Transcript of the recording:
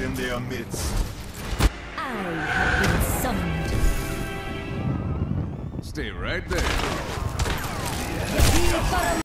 in their midst. I have been summoned. Stay right there.